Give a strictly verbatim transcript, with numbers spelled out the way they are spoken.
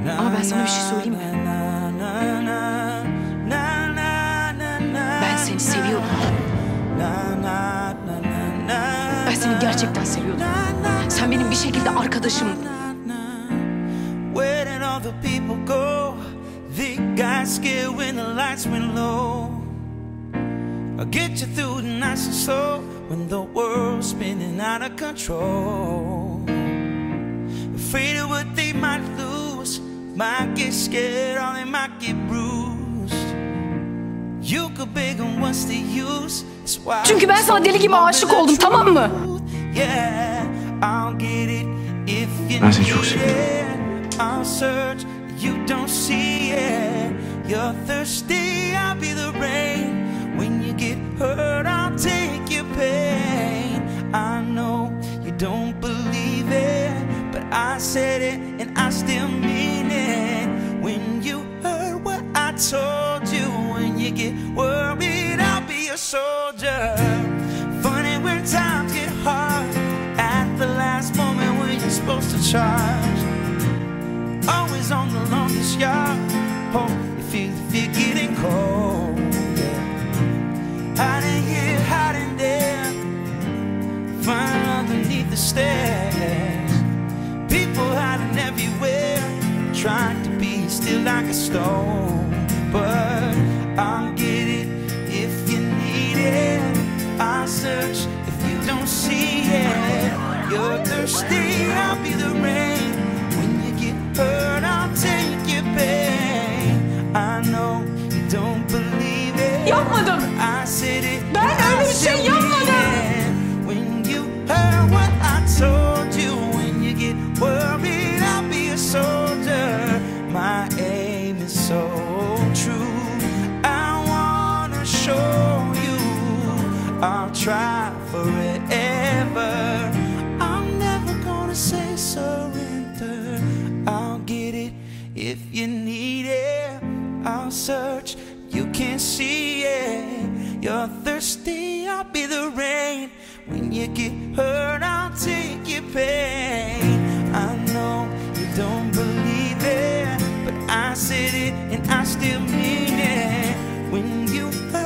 Ama ben sana bir şey söyleyeyim mi? Ben seni seviyordum. Ben seni gerçekten seviyordum. Sen benim bir şekilde arkadaşımdın. Where did all the people go? They got scared when the lights went low. I'll get you through the nights and slow when the world's spinning out of control. Afraid of what they might lose, might get scared or they might get bruised. You could beg them what's the use. Çünkü ben sana deli gibi aşık oldum, tamam mı? Yeah, I'll get it if you Ben seni çok seviyorum. I'll search, you don't see it. You're thirsty, I'll be the rain. When you get hurt, I'll take your pain. I know you don't believe it, but I said it and I still mean it. When you heard what I told you, when you get worried, I'll be a soldier. Funny when times get hard, at the last moment when you're supposed to charge. Always on the longest yard. Oh, you feel the fear getting cold, yeah. Hiding here, hiding there, flying underneath the stairs. People hiding everywhere, trying to be still like a stone. But I'll get it if you need it. I'll search if you don't see it. You're thirsty, I'll be the rain. Hurt, I'll take your pain. I know you don't believe it. Yapmadım. I said it. Ben öyle bir şey yapmadım. When you heard what I told you, when you get worried, I'll be a soldier. My aim is so true. I wanna show you. I'll try forever. I'm never gonna say surrender. I'll get it if you need it. I'll search, you can't see it. You're thirsty, I'll be the rain. When you get hurt, I'll take your pain. I know you don't believe it, but I said it and I still mean it. When you hurt